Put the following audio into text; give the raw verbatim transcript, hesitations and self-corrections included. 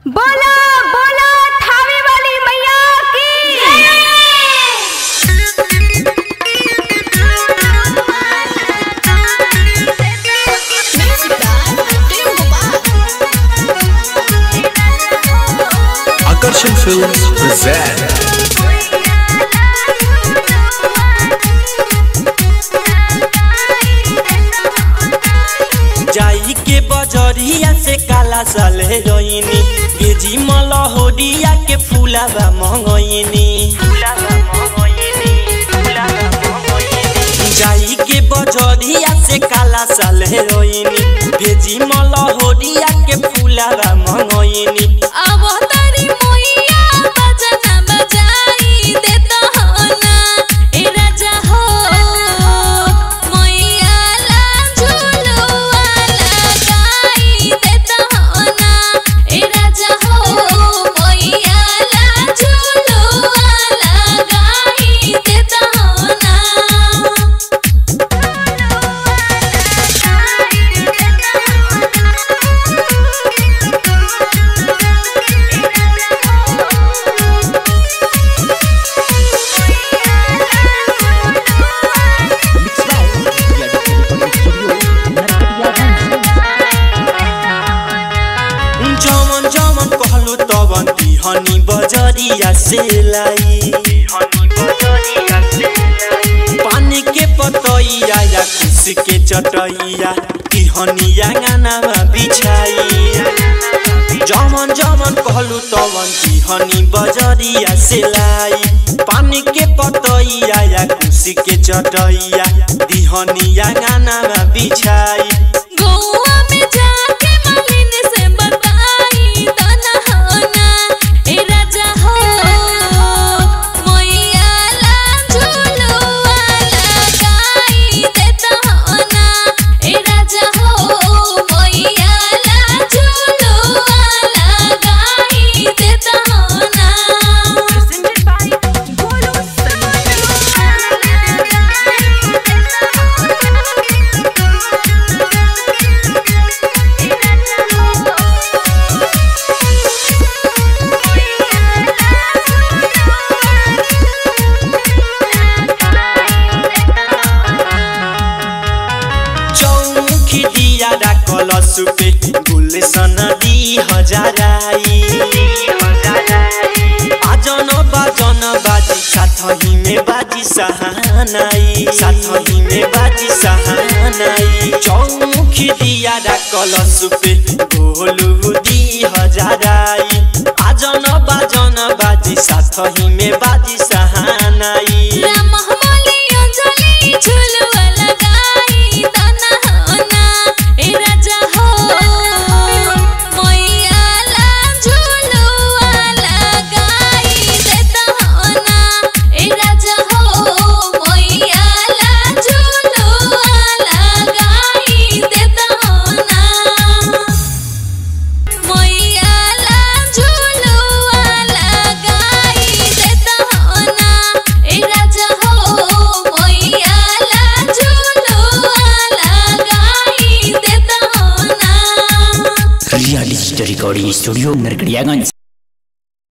बोला बोला थावे वाली मैया की Akarshan Films present जाई के बजरिया से काला साले रोइनी बेजी मलहोरिया के फूलावा मंगोइनी जाई के बजरिया से काला साले रोइनी बेजी मलहोरिया के फूलावा मंगोइनी अब तारी मोइया बजना बजाई देता हो ना ए राजा हो मोइया ला झुलुआ लगाई देता हो ना ए राजा हो मोइया ला झुलुआ लगाई देता हो ना जमन जमन कहलु तवन तिहनी बजरिया से लाई पानी के पतैया या कुश के चटैया तिहनिया गानामा बिछाई जमन जमन कहलु तवन तिहनी बजरिया से लाई पानी के पतैया या कुश के चटैया तिहनिया गानामा बिछाई गोवा में जाके मालिन से बताई तना हो ना ए राजा हो मोइया ला झुलुआ लगाई देता हो ना ए राजा हो मोइया ला झुलुआ लगाई देता हो ना चौमुखी दिया कलश पे गुलशन दी हजाराई आजन बाजन बाजी साथही में बाजी सहानाई साथही में बाजी सहानाई चौमुखी दिया कलश पे गोलू दी हजाराई आजन बाजन बाजी साथही में बाजी सहानाई राम हमाली अंजलि झुलुआ लगाई तना हो ना ए राजा हो मोइया ला झुलुआ लगाई देता हो ना ए राजा हो मोइया ला झुलुआ लगाई देता हो ना मोइया ला झुलुआ लगाई देता हो ना ए राजा हो मोइया ला झुलुआ लगाई देता हो ना real digital recording studio Narkatiaganj.